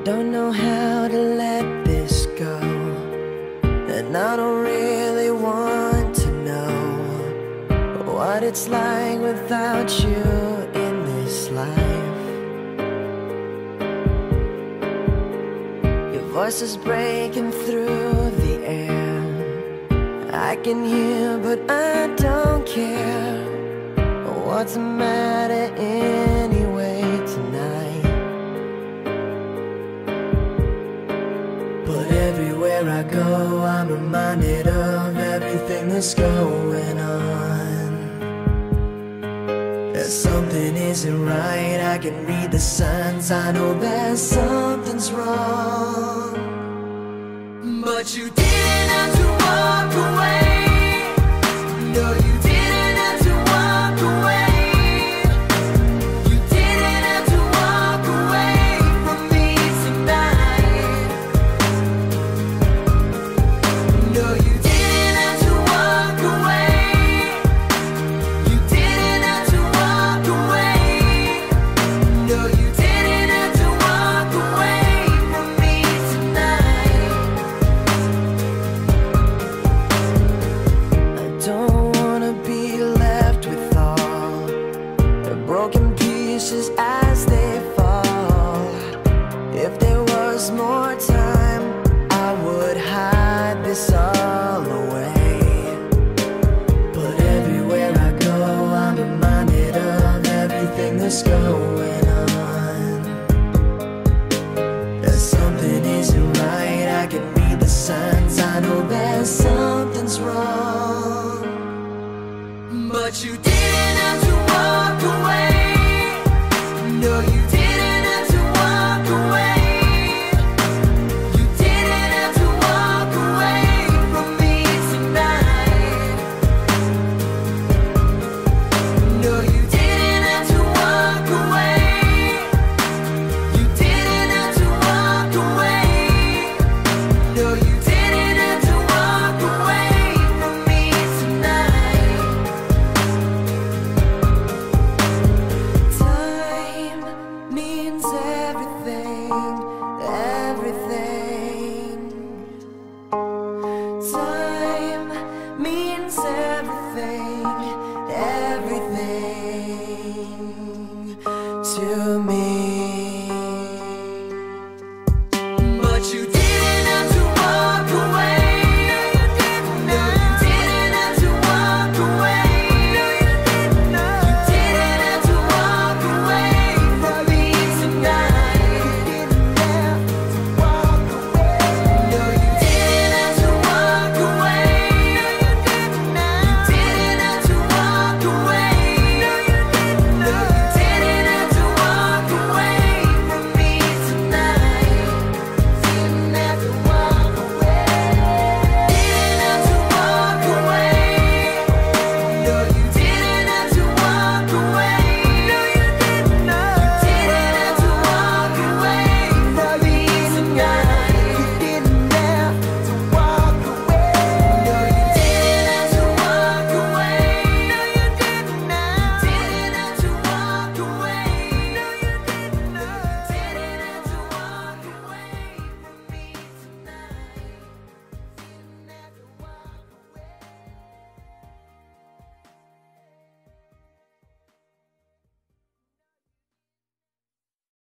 don't know how to let this go, and I don't really want to know what it's like without you in this life. Your voice is breaking through the air, I can hear but I don't care. What's the matter anyway tonight? But everywhere I go, I'm reminded of everything that's going on. That something isn't right, I can read the signs, I know that something's wrong. But you didn't have to walk away. No, you didn't have to walk away. You didn't have to walk away from me tonight. No, you didn't have to walk away. You didn't have to walk away. No, you didn't have to walk away from me tonight. I don't wanna be left with all the broken pieces as they fall. If there was more time, I would hide this all away. But everywhere I go, I'm reminded of everything that's going on. That something isn't right, I can read the signs, I know that something's wrong. But you didn't have to walk away. No, you didn't have to walk away. You didn't have to walk away from me tonight. No, you didn't have to walk away. You didn't have to walk away. No, you didn't have to walk away from me tonight. Time means everything, everything. Time means everything, everything to me.